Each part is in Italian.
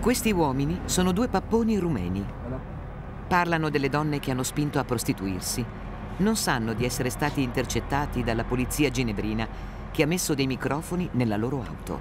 Questi uomini sono due papponi rumeni. Parlano delle donne che hanno spinto a prostituirsi. Non sanno di essere stati intercettati dalla polizia ginevrina che ha messo dei microfoni nella loro auto.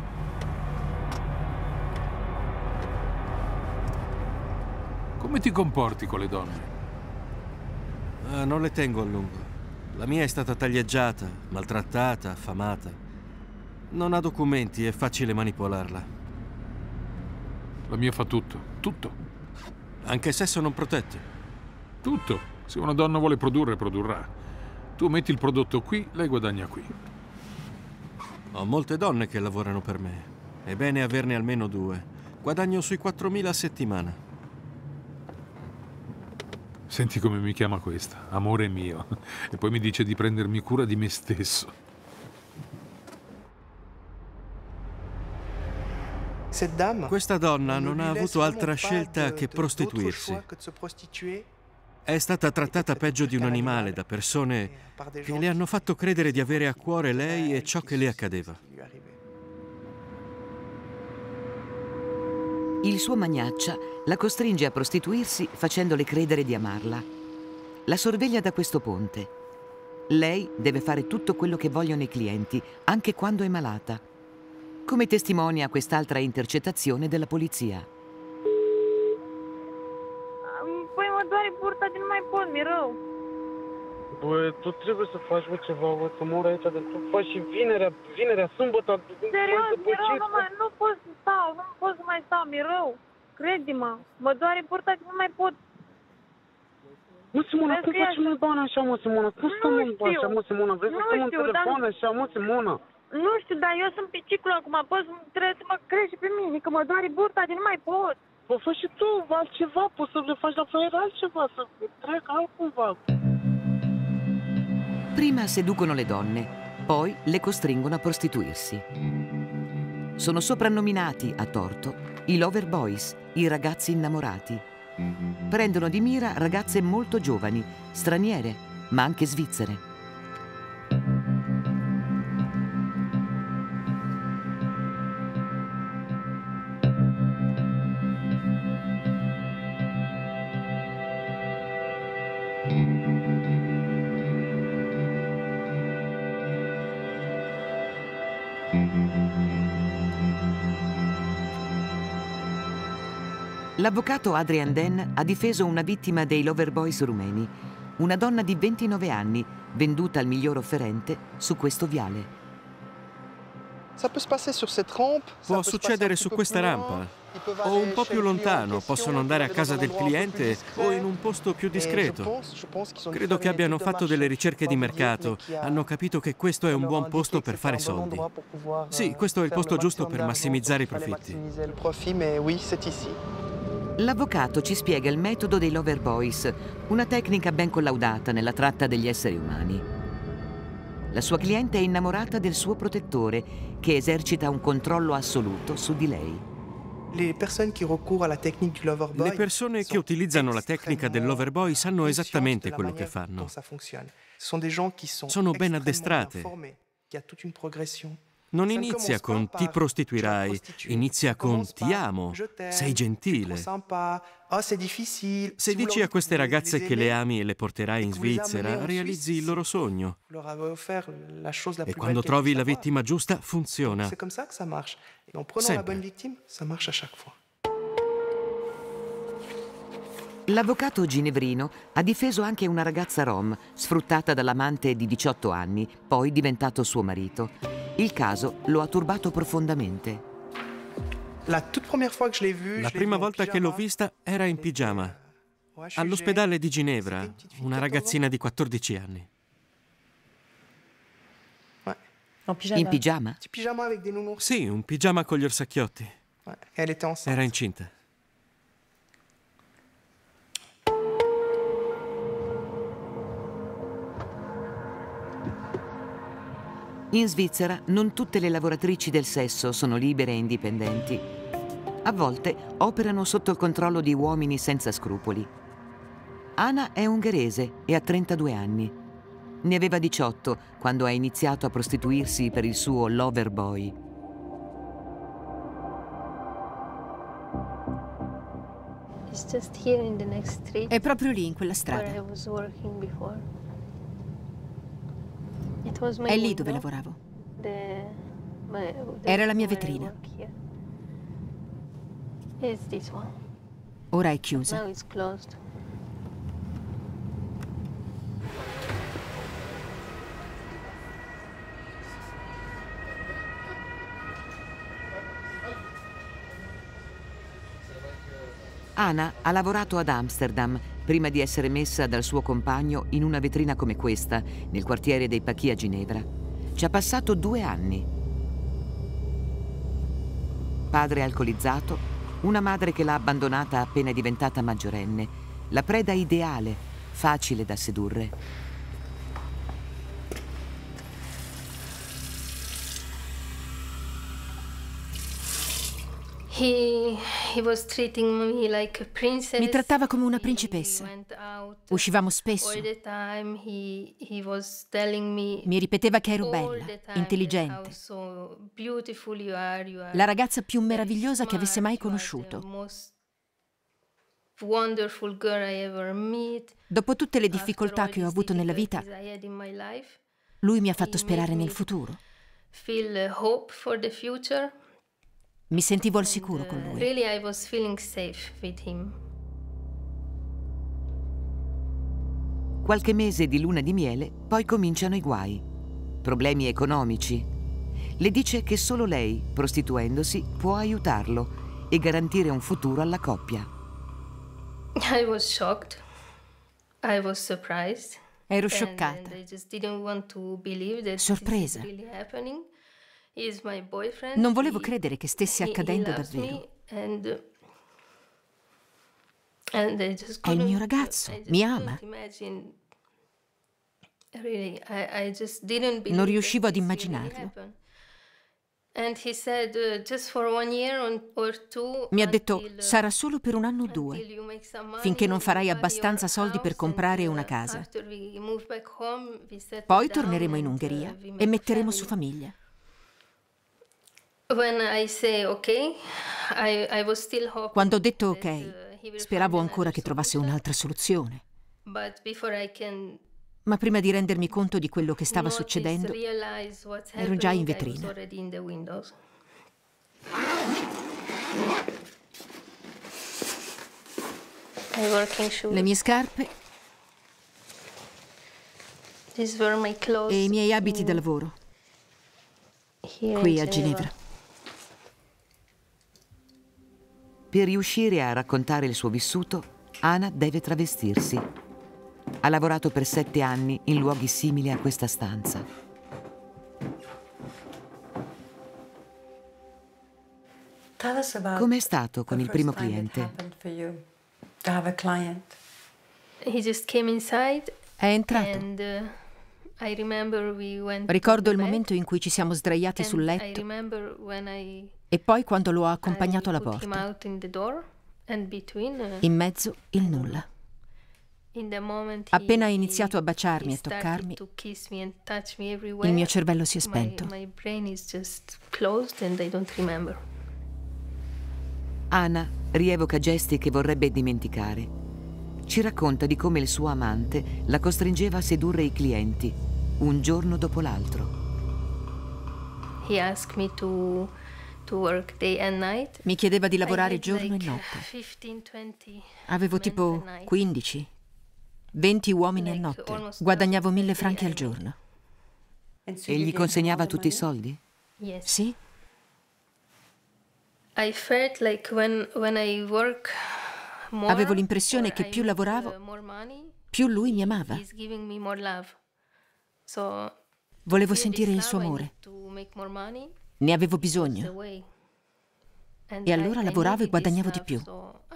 Come ti comporti con le donne? Non le tengo a lungo. La mia è stata taglieggiata, maltrattata, affamata. Non ha documenti, è facile manipolarla. La mia fa tutto, tutto. Anche sesso non protetto. Tutto. Se una donna vuole produrre, produrrà. Tu metti il prodotto qui, lei guadagna qui. Ho molte donne che lavorano per me. È bene averne almeno 2. Guadagno sui 4.000 a settimana. Senti come mi chiama questa, amore mio. E poi mi dice di prendermi cura di me stesso. Questa donna non ha avuto altra scelta che prostituirsi. È stata trattata peggio di un animale da persone che le hanno fatto credere di avere a cuore lei e ciò che le accadeva. Il suo magnaccia la costringe a prostituirsi facendole credere di amarla. La sorveglia da questo ponte. Lei deve fare tutto quello che vogliono i clienti, anche quando è malata. Come testimonia quest'altra intercettazione della polizia. Păi mă doare burta de nu mai pot, mi-e rău. Bă, tu trebuie să faci ceva, bă, să mor aici, de tu faci și vinerea, sâmbătă. Serios, mi-e rău, nu pot să stau, nu pot să mai stau, mi-e rău. Crede-mă, mă doare burta de nu mai pot. Mă, Simona, cum facem noi bani așa, mă, Simona? Cum stăm în bani așa, mă, Simona? Vrei să stăm în telefon așa, mă, Simona? Nu știu, dar eu sunt pe ciclu acum, trebuie să mă crești pe mine, că mă doare burta de nu mai pot. Bă, fă și tu altceva, poți să le faci la fraier altceva, să treacă altcumva. Prima seducono le donne, poi le costringono a prostituirsi. Sono soprannominati, a torto, i lover boys, i ragazzi innamorati. Prendono di mira ragazze molto giovani, straniere, ma anche svizzere. L'avvocato Adrian Den ha difeso una vittima dei lover boys rumeni, una donna di 29 anni, venduta al miglior offerente su questo viale. Può succedere su questa rampa o un po' più lontano, possono andare a casa del cliente o in un posto più discreto. Credo che abbiano fatto delle ricerche di mercato, hanno capito che questo è un buon posto per fare soldi. Sì, questo è il posto giusto per massimizzare i profitti. L'avvocato ci spiega il metodo dei lover boys, una tecnica ben collaudata nella tratta degli esseri umani. La sua cliente è innamorata del suo protettore, che esercita un controllo assoluto su di lei. Le persone che utilizzano la tecnica del lover boy sanno esattamente quello che fanno. Sono ben addestrate. Non inizia con ti prostituirai, inizia con ti amo, sei gentile. Se dici a queste ragazze che le ami e le porterai in Svizzera, realizzi il loro sogno. E quando trovi la vittima giusta, funziona. Sempre. L'avvocato ginevrino ha difeso anche una ragazza rom, sfruttata dall'amante di 18 anni, poi diventato suo marito. Il caso lo ha turbato profondamente. La prima volta che l'ho vista era in pigiama, all'ospedale di Ginevra, una ragazzina di 14 anni. In pigiama? Sì, un pigiama con gli orsacchiotti. Era incinta. In Svizzera non tutte le lavoratrici del sesso sono libere e indipendenti. A volte operano sotto il controllo di uomini senza scrupoli. Anna è ungherese e ha 32 anni. Ne aveva 18 quando ha iniziato a prostituirsi per il suo lover boy. È proprio lì, in quella strada. È lì dove lavoravo. Era la mia vetrina. Ora è chiusa. Ana ha lavorato ad Amsterdam prima di essere messa dal suo compagno in una vetrina come questa, nel quartiere dei Paquis a Ginevra. Ci ha passato 2 anni. Padre alcolizzato, una madre che l'ha abbandonata appena diventata maggiorenne, la preda ideale, facile da sedurre. Mi trattava come una principessa. Uscivamo spesso. Mi ripeteva che ero bella, intelligente, la ragazza più meravigliosa che avesse mai conosciuto. Dopo tutte le difficoltà che ho avuto nella vita, lui mi ha fatto sperare nel futuro. Mi sentivo al sicuro con lui. Qualche mese di luna di miele, poi cominciano i guai. Problemi economici. Le dice che solo lei, prostituendosi, può aiutarlo e garantire un futuro alla coppia. Ero scioccata, sorpresa. Non volevo credere che stesse accadendo davvero. È il mio ragazzo, mi ama. Non riuscivo ad immaginarlo. Mi ha detto, sarà solo per 1 anno o 2, finché non farai abbastanza soldi per comprare una casa. Poi torneremo in Ungheria e metteremo su famiglia. Quando ho detto ok, speravo ancora che trovasse un'altra soluzione. Ma prima di rendermi conto di quello che stava succedendo, ero già in vetrina. Le mie scarpe e i miei abiti da lavoro, qui a Ginevra. Per riuscire a raccontare il suo vissuto, Ana deve travestirsi. Ha lavorato per 7 anni in luoghi simili a questa stanza. Com'è stato con il primo cliente? È entrato. Ricordo il momento in cui ci siamo sdraiati sul letto e poi quando lo ho accompagnato alla porta. In mezzo il nulla. Appena ha iniziato a baciarmi e toccarmi, il mio cervello si è spento. Ana rievoca gesti che vorrebbe dimenticare. Ci racconta di come il suo amante la costringeva a sedurre i clienti, un giorno dopo l'altro. Mi chiedeva di lavorare giorno e notte. Avevo tipo 15, 20 uomini a notte. Guadagnavo 1.000 franchi al giorno. E gli consegnava tutti i soldi? Sì. Avevo l'impressione che più lavoravo, più lui mi amava. Volevo sentire il suo amore. Ne avevo bisogno. E allora lavoravo e guadagnavo di più.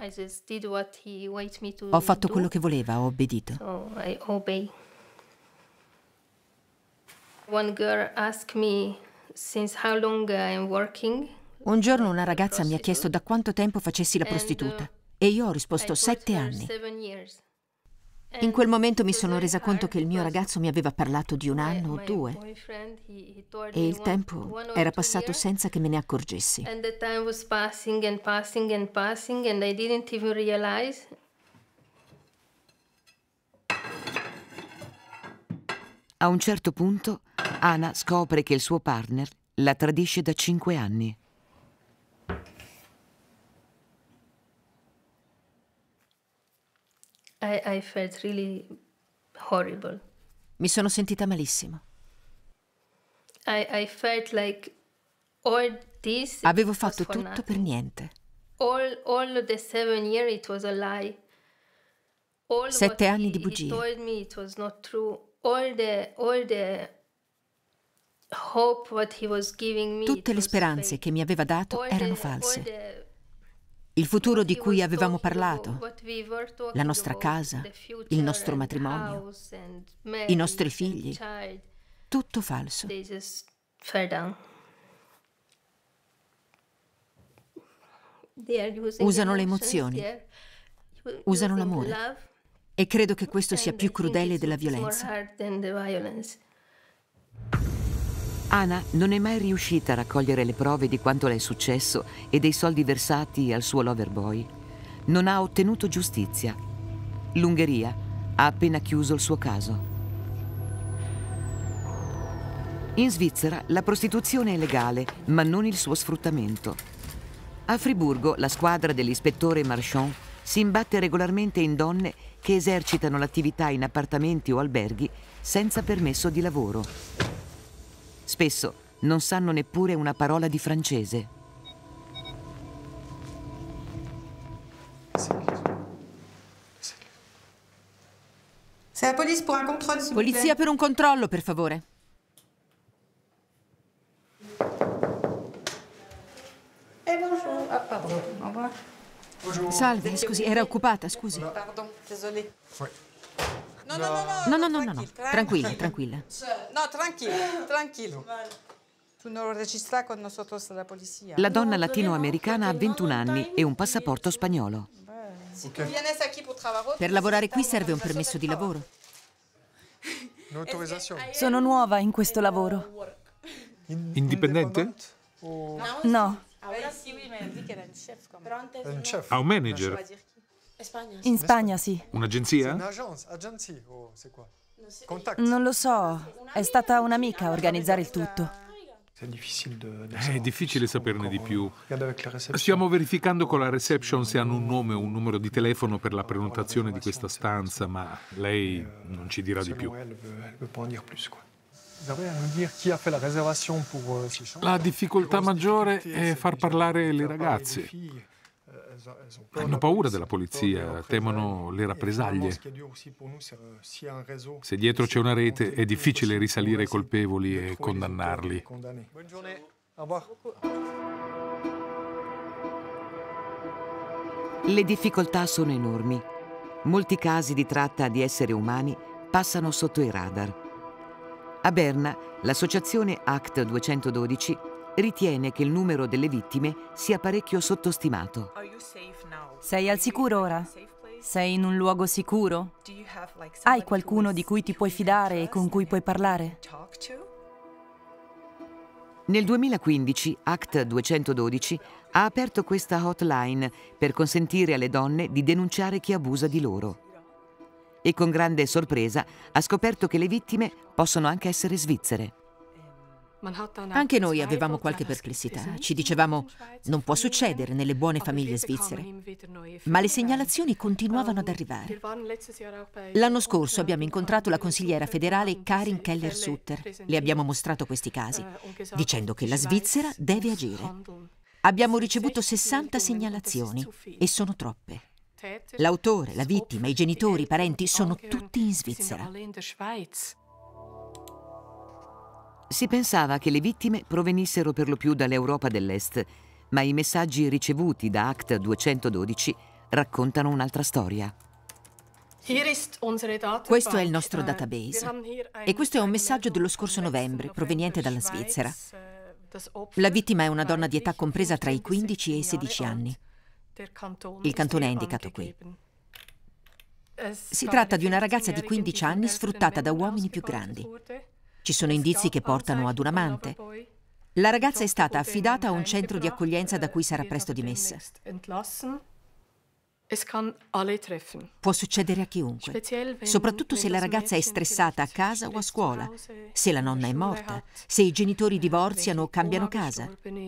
Ho fatto quello che voleva, ho obbedito. Un giorno una ragazza mi ha chiesto da quanto tempo facessi la prostituta e io ho risposto 7 anni. In quel momento mi sono resa conto che il mio ragazzo mi aveva parlato di 1 anno o 2 e il tempo era passato senza che me ne accorgessi. A un certo punto, Ana scopre che il suo partner la tradisce da 5 anni. I felt really horrible. Mi sono sentita malissimo. I felt like all this Avevo fatto was for tutto per nothing. niente. All the 7 years it was a lie. 7 what anni di he bugie. told me it was not true. All the hope what he was giving me. Tutte it le was speranze fake. che mi aveva dato All erano the- false. all the- Il futuro di what he cui was avevamo talking parlato, about, what we were talking la nostra about, casa, the future il nostro and matrimonio, house and i nostri marriage and figli, child, tutto falso. they just fell down. They are using Usano le emotions, emozioni, they are usano using l'amore. love, E credo che questo sia and più I think crudele it's della more violenza. hard than the violence. Ana non è mai riuscita a raccogliere le prove di quanto le è successo e dei soldi versati al suo lover boy. Non ha ottenuto giustizia. L'Ungheria ha appena chiuso il suo caso. In Svizzera la prostituzione è legale, ma non il suo sfruttamento. A Friburgo la squadra dell'ispettore Marchand si imbatte regolarmente in donne che esercitano l'attività in appartamenti o alberghi senza permesso di lavoro. Spesso non sanno neppure una parola di francese. C'est la police pour un contrôle, s'il vous plaît. Polizia per un controllo, per favore. Bonjour. Ah, pardon. Au revoir. Salve, scusi, era occupata, scusi. Pardon, désolée. No, tranquilla, tranquilla. No, tranquillo. Tu non registras con nosotros la policía. La donna latinoamericana ha 21 anni e un passaporto spagnolo. Vienes aquí pour trabajar. Per lavorare qui serve un permesso di lavoro. Sono nuova in questo lavoro. Indipendente? No, Ha un manager? in Spagna sì. Un'agenzia? Non lo so, è stata un'amica a organizzare il tutto. È difficile saperne di più. Stiamo verificando con la reception se hanno un nome o un numero di telefono per la prenotazione di questa stanza, ma lei non ci dirà di più. La difficoltà maggiore è far parlare le ragazze. Hanno paura della polizia, temono le rappresaglie. Se dietro c'è una rete è difficile risalire ai colpevoli e condannarli. Le difficoltà sono enormi. Molti casi di tratta di esseri umani passano sotto i radar. A Berna, l'associazione ACT 212 ritiene che il numero delle vittime sia parecchio sottostimato. Sei al sicuro ora? Sei in un luogo sicuro? Hai qualcuno di cui ti puoi fidare e con cui puoi parlare? Nel 2015 ACT 212 ha aperto questa hotline per consentire alle donne di denunciare chi abusa di loro. E con grande sorpresa ha scoperto che le vittime possono anche essere svizzere. Anche noi avevamo qualche perplessità. Ci dicevamo, non può succedere nelle buone famiglie svizzere. Ma le segnalazioni continuavano ad arrivare. L'anno scorso abbiamo incontrato la consigliera federale Karin Keller-Sutter. Le abbiamo mostrato questi casi, dicendo che la Svizzera deve agire. Abbiamo ricevuto 60 segnalazioni e sono troppe. L'autore, la vittima, i genitori, i parenti sono tutti in Svizzera. Si pensava che le vittime provenissero per lo più dall'Europa dell'Est, ma i messaggi ricevuti da ACT 212 raccontano un'altra storia. Questo è il nostro database e questo è un messaggio dello scorso novembre proveniente dalla Svizzera. La vittima è una donna di età compresa tra i 15 e i 16 anni. Il cantone è indicato qui. Si tratta di una ragazza di 15 anni sfruttata da uomini più grandi. Ci sono indizi che portano ad un amante. La ragazza è stata affidata a un centro di accoglienza da cui sarà presto dimessa. Può succedere a chiunque, soprattutto se la ragazza è stressata a casa o a scuola, se la nonna è morta, se i genitori divorziano o cambiano casa.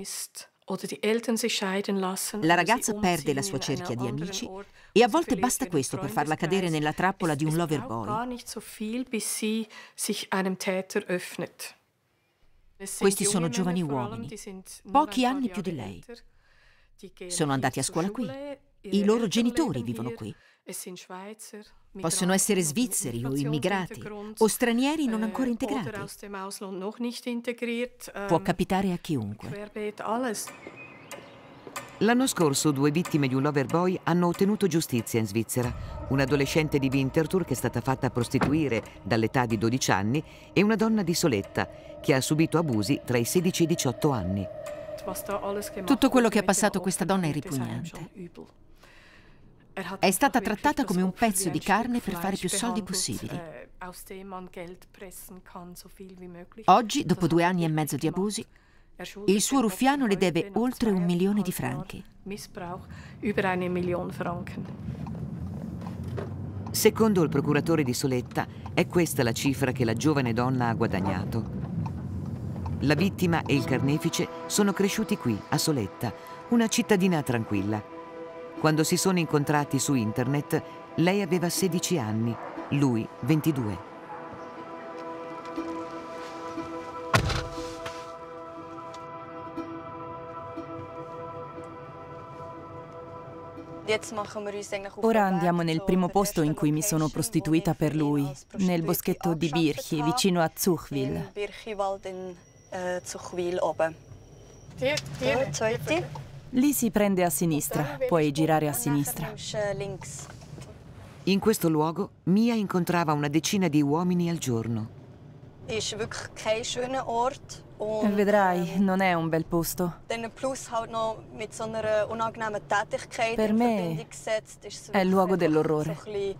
La ragazza perde la sua cerchia di amici e a volte basta questo per farla cadere nella trappola di un lover boy. Questi sono giovani uomini, pochi anni più di lei. Sono andati a scuola qui. I loro genitori vivono qui. Possono essere svizzeri o immigrati o stranieri non ancora integrati. Può capitare a chiunque. L'anno scorso 2 vittime di un lover boy hanno ottenuto giustizia in Svizzera. Un adolescente di Winterthur che è stata fatta prostituire dall'età di 12 anni e una donna di Soletta che ha subito abusi tra i 16 e i 18 anni. Tutto quello che ha passato questa donna è ripugnante. È stata trattata come un pezzo di carne per fare più soldi possibili. Oggi, dopo 2 anni e mezzo di abusi, il suo ruffiano le deve oltre 1 milione di franchi. Secondo il procuratore di Soletta, è questa la cifra che la giovane donna ha guadagnato. La vittima e il carnefice sono cresciuti qui, a Soletta, una cittadina tranquilla. Quando si sono incontrati su internet, lei aveva 16 anni, lui 22. Ora andiamo nel primo posto in cui mi sono prostituita per lui, nel boschetto di Birchi, vicino a Zuchwil. Lì si prende a sinistra, puoi girare a sinistra. In questo luogo Mia incontrava una decina di uomini al giorno. Vedrai, non è un bel posto. Per me è il luogo dell'orrore.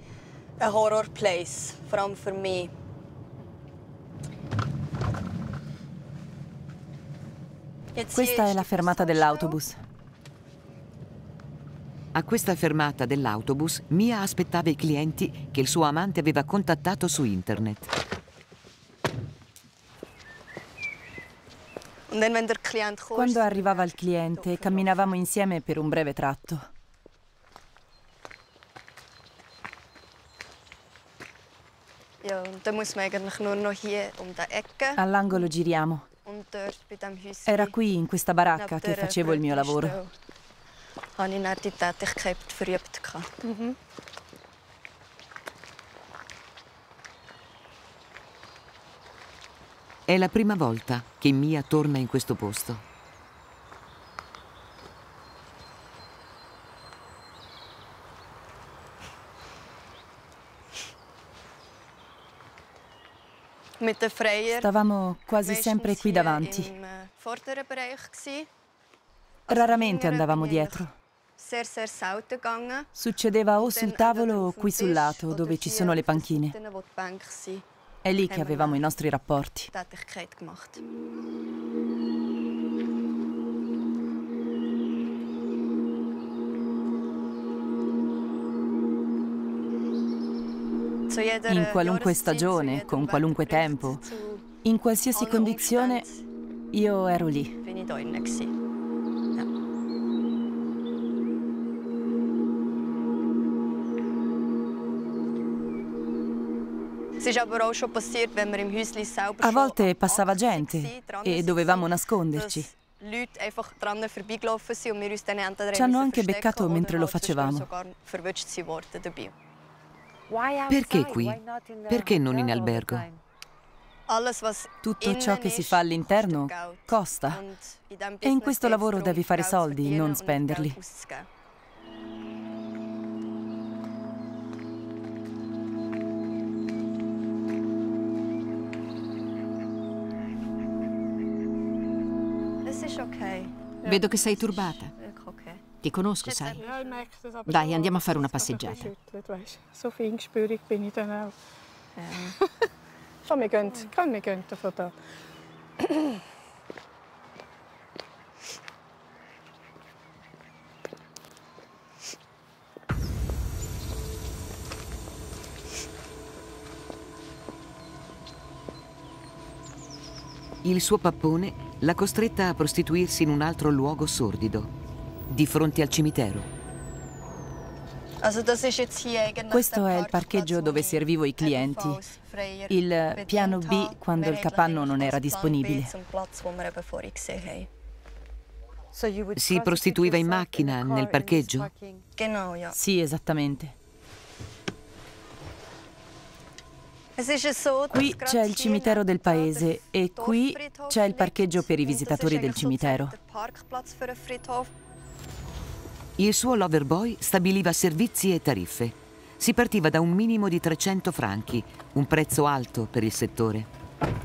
Questa è la fermata dell'autobus. A questa fermata dell'autobus, Mia aspettava i clienti che il suo amante aveva contattato su internet. Quando arrivava il cliente, camminavamo insieme per un breve tratto. All'angolo giriamo. Era qui, in questa baracca, che facevo il mio lavoro. È la prima volta che Mia torna in questo posto. Stavamo quasi sempre qui davanti. Raramente andavamo dietro. Succedeva o sul tavolo o qui sul lato, dove ci sono le panchine. È lì che avevamo i nostri rapporti. In qualunque stagione, con qualunque tempo, in qualsiasi condizione, io ero lì. A volte passava gente e dovevamo nasconderci. Ci hanno anche beccato mentre lo facevamo. Perché qui? Perché non in albergo? Tutto ciò che si fa all'interno costa. E in questo lavoro devi fare soldi, non spenderli. Vedo che sei turbata. Ti conosco, sai. Dai, andiamo a fare una passeggiata. Il suo pappone l'ha costretta a prostituirsi in un altro luogo sordido, di fronte al cimitero. Questo è il parcheggio dove servivo i clienti. Il piano B quando il capanno non era disponibile. Si prostituiva in macchina nel parcheggio? Sì, esattamente. Qui c'è il cimitero del paese e qui c'è il parcheggio per i visitatori del cimitero. Il suo loverboy stabiliva servizi e tariffe. Si partiva da un minimo di 300 franchi, un prezzo alto per il settore.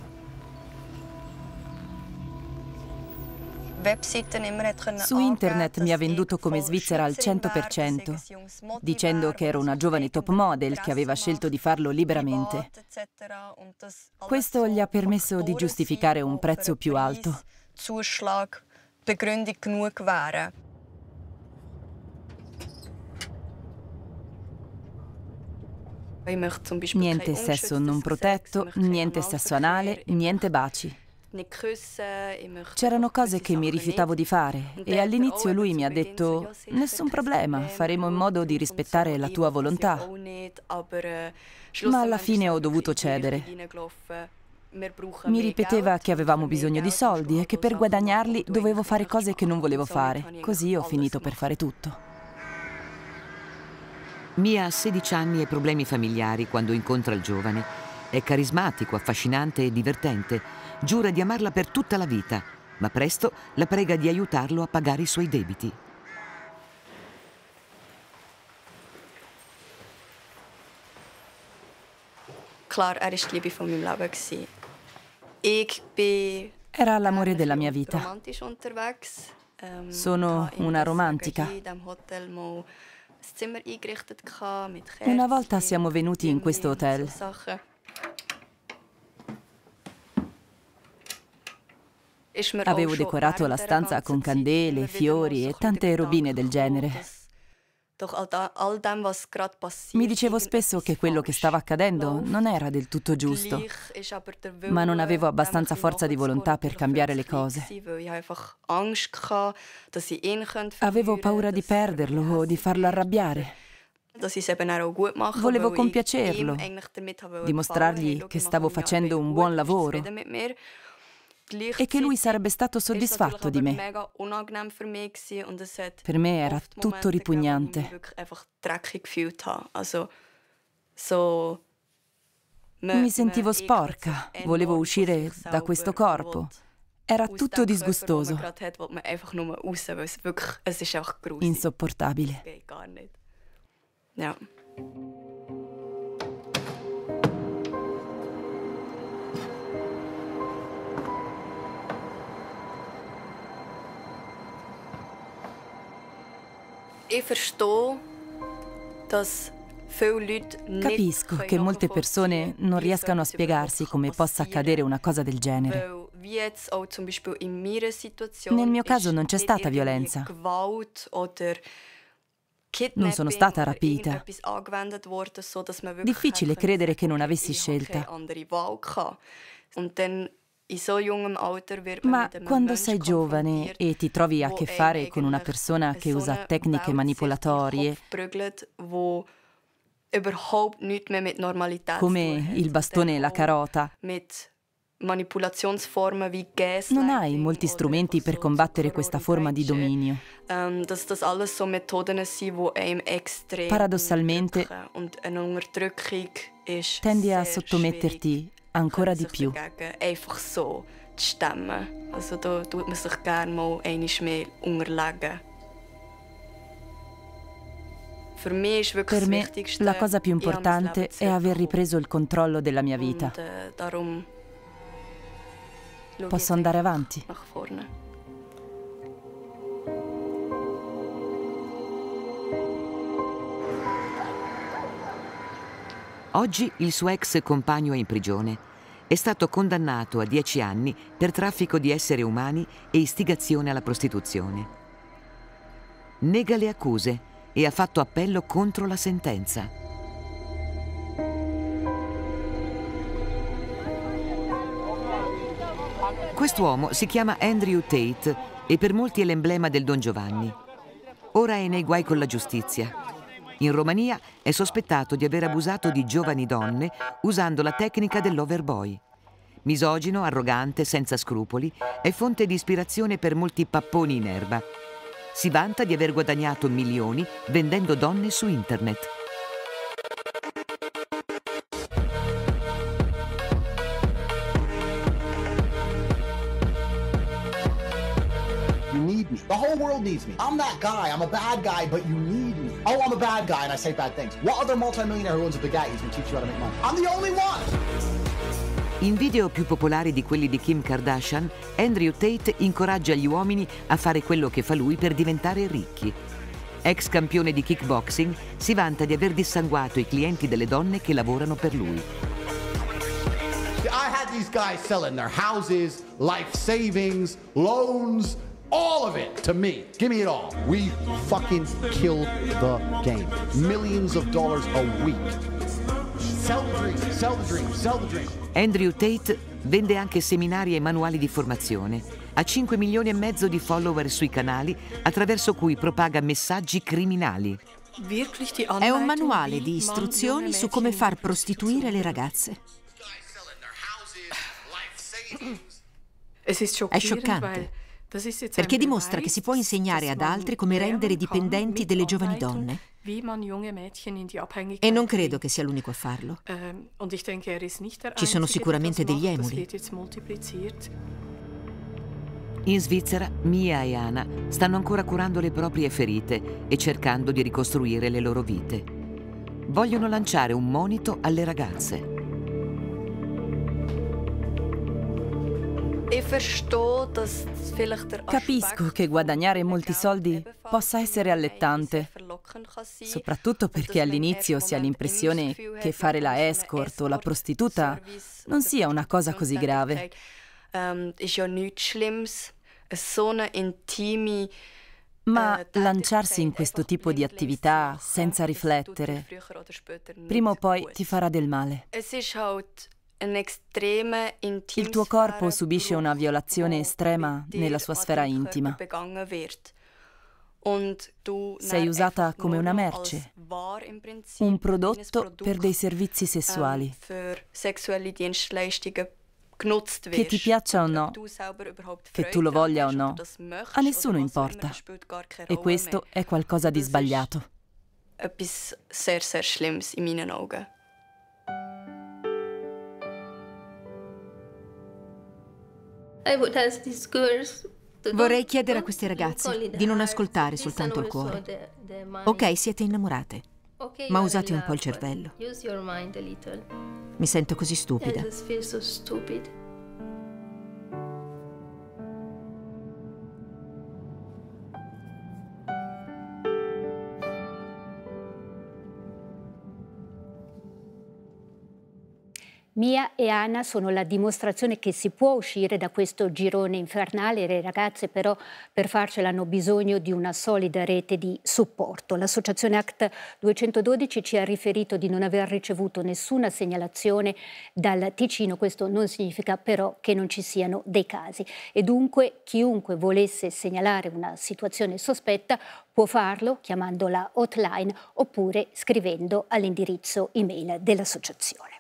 Su internet mi ha venduto come svizzera al 100%, dicendo che ero una giovane top model che aveva scelto di farlo liberamente. Questo gli ha permesso di giustificare un prezzo più alto. Niente sesso non protetto, niente sesso anale, niente baci. C'erano cose che mi rifiutavo di fare e all'inizio lui mi ha detto: nessun problema, faremo in modo di rispettare la tua volontà. Ma alla fine ho dovuto cedere. Mi ripeteva che avevamo bisogno di soldi e che per guadagnarli dovevo fare cose che non volevo fare. Così ho finito per fare tutto. Mia ha 16 anni e problemi familiari quando incontra il giovane. È carismatico, affascinante e divertente. Giura di amarla per tutta la vita, ma presto la prega di aiutarlo a pagare i suoi debiti. Era l'amore della mia vita. Sono una romantica. Una volta siamo venuti in questo hotel. Avevo decorato la stanza con candele, fiori e tante robine del genere. Mi dicevo spesso che quello che stava accadendo non era del tutto giusto, ma non avevo abbastanza forza di volontà per cambiare le cose. Avevo paura di perderlo o di farlo arrabbiare. Volevo compiacerlo, dimostrargli che stavo facendo un buon lavoro e che lui sarebbe stato soddisfatto di me. Per me era tutto ripugnante. Mi sentivo sporca, volevo uscire da questo corpo. Era tutto disgustoso. Insopportabile. Capisco che molte persone non riescano a spiegarsi come possa accadere una cosa del genere. Nel mio caso non c'è stata violenza. Non sono stata rapita. Difficile credere che non avessi scelta. Ma quando sei giovane e ti trovi a che fare con una persona che usa tecniche manipolatorie, come il bastone e la carota, non hai molti strumenti per combattere questa forma di dominio. Paradossalmente, tendi a sottometterti ancora di più. Per me, la cosa più importante è aver ripreso il controllo della mia vita. Posso andare avanti? Oggi il suo ex compagno è in prigione. È stato condannato a 10 anni per traffico di esseri umani e istigazione alla prostituzione. Nega le accuse e ha fatto appello contro la sentenza. Quest'uomo si chiama Andrew Tate e per molti è l'emblema del Don Giovanni. Ora è nei guai con la giustizia. In Romania è sospettato di aver abusato di giovani donne usando la tecnica dell'overboy. Misogino, arrogante, senza scrupoli, è fonte di ispirazione per molti papponi in erba. Si vanta di aver guadagnato milioni vendendo donne su internet. You need me. The whole world needs me. I'm that guy. I'm a bad guy, but you need me. Oh, I'm a bad guy and I say bad things. What other multimillionaire who owns a Bugatti is going to teach you how to make money? I'm the only one! In video più popolari di quelli di Kim Kardashian, Andrew Tate incoraggia gli uomini a fare quello che fa lui per diventare ricchi. Ex campione di kickboxing, si vanta di aver dissanguato i clienti delle donne che lavorano per lui. I had these guys selling their houses, life savings, loans, all of it to me. Give me it all. We fucking killed the game. Millions of dollars a week. Sell the dream, sell the dream, sell the dream. Andrew Tate vende anche seminari e manuali di formazione. Ha 5 milioni e mezzo di follower sui canali attraverso cui propaga messaggi criminali. È un manuale di istruzioni su come far prostituire le ragazze. È scioccante, perché dimostra che si può insegnare ad altri come rendere dipendenti delle giovani donne. E non credo che sia l'unico a farlo. Ci sono sicuramente degli emuli. In Svizzera, Mia e Ana stanno ancora curando le proprie ferite e cercando di ricostruire le loro vite. Vogliono lanciare un monito alle ragazze. Capisco che guadagnare molti soldi possa essere allettante, soprattutto perché all'inizio si ha l'impressione che fare la escort o la prostituta non sia una cosa così grave. Ma lanciarsi in questo tipo di attività senza riflettere, prima o poi ti farà del male. Il tuo corpo subisce una violazione estrema nella sua sfera intima. Sei usata come una merce, un prodotto per dei servizi sessuali. Che ti piaccia o no, che tu lo voglia o no, a nessuno importa. E questo è qualcosa di sbagliato. Vorrei chiedere a queste ragazze di non ascoltare soltanto il cuore. Ok, siete innamorate, ma usate un po' il cervello. Mi sento così stupida. Mia e Ana sono la dimostrazione che si può uscire da questo girone infernale. Le ragazze però per farcela hanno bisogno di una solida rete di supporto. L'associazione ACT 212 ci ha riferito di non aver ricevuto nessuna segnalazione dal Ticino. Questo non significa però che non ci siano dei casi e dunque chiunque volesse segnalare una situazione sospetta può farlo chiamando la hotline oppure scrivendo all'indirizzo email dell'associazione.